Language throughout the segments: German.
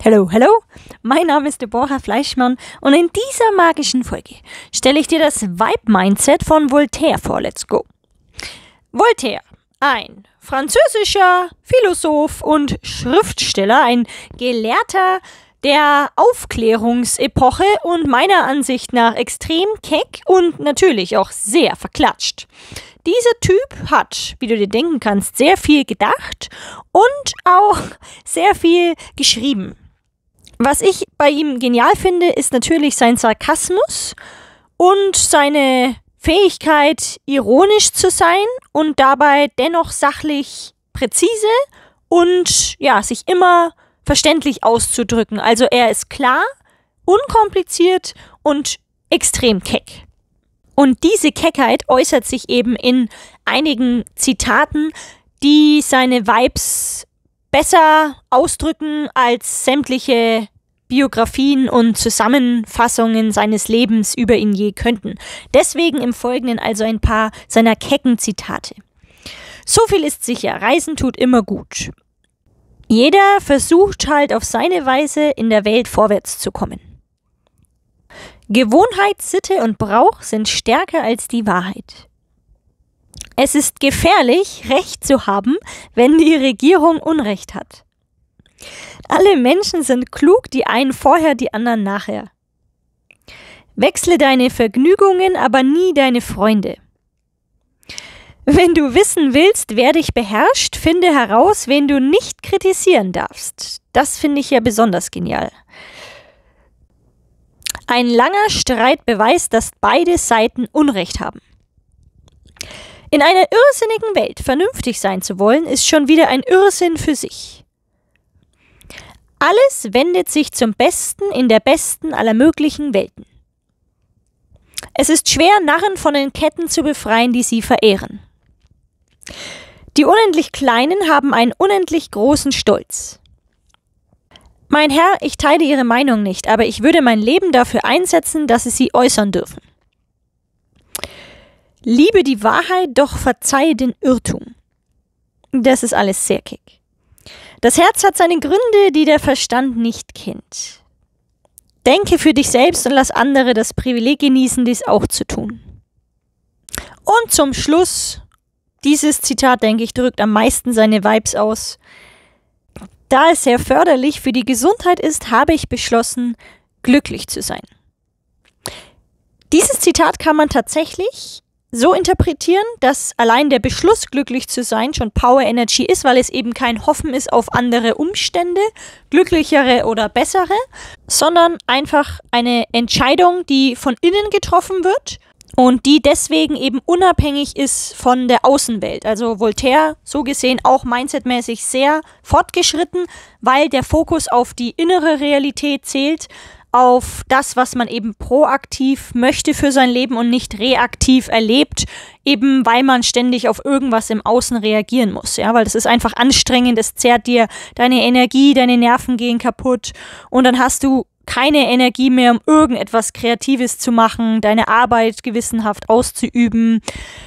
Hello, hello, mein Name ist Deborah Fleischmann und in dieser magischen Folge stelle ich dir das Vibe-Mindset von Voltaire vor. Let's go! Voltaire, ein französischer Philosoph und Schriftsteller, ein Gelehrter der Aufklärungsepoche und meiner Ansicht nach extrem keck und natürlich auch sehr verklatscht. Dieser Typ hat, wie du dir denken kannst, sehr viel gedacht und auch sehr viel geschrieben. Was ich bei ihm genial finde, ist natürlich sein Sarkasmus und seine Fähigkeit, ironisch zu sein und dabei dennoch sachlich präzise und ja, sich immer verständlich auszudrücken. Also er ist klar, unkompliziert und extrem keck. Und diese Keckheit äußert sich eben in einigen Zitaten, die seine Vibes besser ausdrücken als sämtliche Biografien und Zusammenfassungen seines Lebens über ihn je könnten. Deswegen im Folgenden also ein paar seiner kecken Zitate. So viel ist sicher, Reisen tut immer gut. Jeder versucht halt auf seine Weise in der Welt vorwärts zu kommen. Gewohnheit, Sitte und Brauch sind stärker als die Wahrheit. Es ist gefährlich, Recht zu haben, wenn die Regierung Unrecht hat. Alle Menschen sind klug, die einen vorher, die anderen nachher. Wechsle deine Vergnügungen, aber nie deine Freunde. Wenn du wissen willst, wer dich beherrscht, finde heraus, wen du nicht kritisieren darfst. Das finde ich ja besonders genial. Ein langer Streit beweist, dass beide Seiten Unrecht haben. In einer irrsinnigen Welt vernünftig sein zu wollen, ist schon wieder ein Irrsinn für sich. Alles wendet sich zum Besten in der besten aller möglichen Welten. Es ist schwer, Narren von den Ketten zu befreien, die sie verehren. Die unendlich Kleinen haben einen unendlich großen Stolz. Mein Herr, ich teile Ihre Meinung nicht, aber ich würde mein Leben dafür einsetzen, dass Sie sie äußern dürfen. Liebe die Wahrheit, doch verzeihe den Irrtum. Das ist alles sehr kick. Das Herz hat seine Gründe, die der Verstand nicht kennt. Denke für dich selbst und lass andere das Privileg genießen, dies auch zu tun. Und zum Schluss, dieses Zitat, denke ich, drückt am meisten seine Vibes aus. Da es sehr förderlich für die Gesundheit ist, habe ich beschlossen, glücklich zu sein. Dieses Zitat kann man tatsächlich so interpretieren, dass allein der Beschluss, glücklich zu sein, schon Power Energy ist, weil es eben kein Hoffen ist auf andere Umstände, glücklichere oder bessere, sondern einfach eine Entscheidung, die von innen getroffen wird und die deswegen eben unabhängig ist von der Außenwelt. Also Voltaire, so gesehen, auch mindsetmäßig sehr fortgeschritten, weil der Fokus auf die innere Realität zählt, auf das, was man eben proaktiv möchte für sein Leben und nicht reaktiv erlebt, eben weil man ständig auf irgendwas im Außen reagieren muss, ja, weil das ist einfach anstrengend, es zehrt dir deine Energie, deine Nerven gehen kaputt und dann hast du keine Energie mehr, um irgendetwas Kreatives zu machen, deine Arbeit gewissenhaft auszuüben,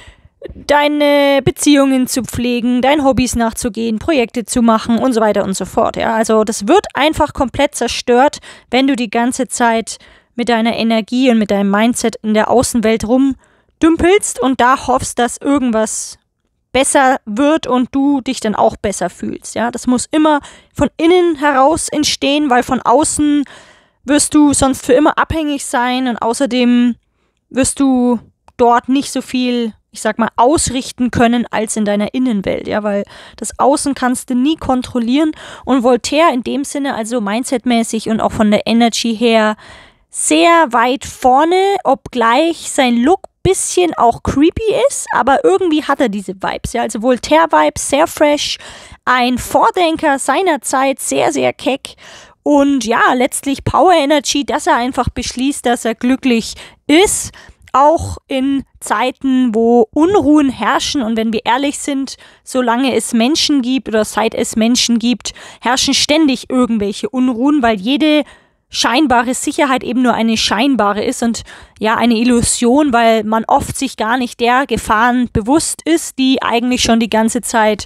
deine Beziehungen zu pflegen, deinen Hobbys nachzugehen, Projekte zu machen und so weiter und so fort. Ja, also das wird einfach komplett zerstört, wenn du die ganze Zeit mit deiner Energie und mit deinem Mindset in der Außenwelt rumdümpelst und da hoffst, dass irgendwas besser wird und du dich dann auch besser fühlst. Ja, das muss immer von innen heraus entstehen, weil von außen wirst du sonst für immer abhängig sein und außerdem wirst du dort nicht so viel, ich sag mal, ausrichten können als in deiner Innenwelt, ja, weil das Außen kannst du nie kontrollieren und Voltaire in dem Sinne, also mindsetmäßig und auch von der Energy her, sehr weit vorne, obgleich sein Look bisschen auch creepy ist, aber irgendwie hat er diese Vibes, ja, also Voltaire-Vibes, sehr fresh, ein Vordenker seiner Zeit, sehr, sehr keck. Und ja, letztlich Power Energy, dass er einfach beschließt, dass er glücklich ist, auch in Zeiten, wo Unruhen herrschen. Und wenn wir ehrlich sind, solange es Menschen gibt oder seit es Menschen gibt, herrschen ständig irgendwelche Unruhen, weil jede scheinbare Sicherheit eben nur eine scheinbare ist und ja, eine Illusion, weil man oft sich gar nicht der Gefahren bewusst ist, die eigentlich schon die ganze Zeit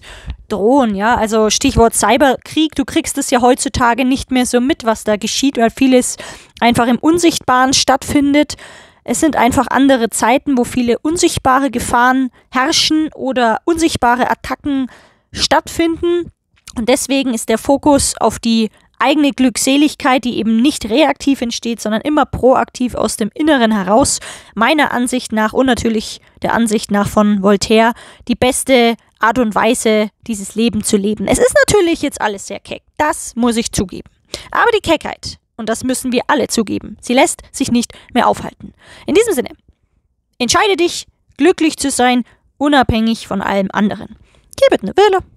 drohen, ja. Also Stichwort Cyberkrieg, du kriegst es ja heutzutage nicht mehr so mit, was da geschieht, weil vieles einfach im Unsichtbaren stattfindet. Es sind einfach andere Zeiten, wo viele unsichtbare Gefahren herrschen oder unsichtbare Attacken stattfinden. Und deswegen ist der Fokus auf die eigene Glückseligkeit, die eben nicht reaktiv entsteht, sondern immer proaktiv aus dem Inneren heraus, meiner Ansicht nach und natürlich der Ansicht nach von Voltaire, die beste Art und Weise, dieses Leben zu leben. Es ist natürlich jetzt alles sehr keck, das muss ich zugeben. Aber die Keckheit, und das müssen wir alle zugeben, sie lässt sich nicht mehr aufhalten. In diesem Sinne, entscheide dich, glücklich zu sein, unabhängig von allem anderen. Keep it in the villa.